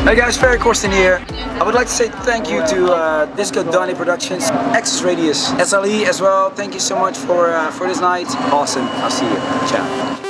Hey guys, Ferry Korsten here. I would like to say thank you to Disco Donny Productions, Access Radius, SLE as well. Thank you so much for this night. Awesome. I'll see you. Ciao.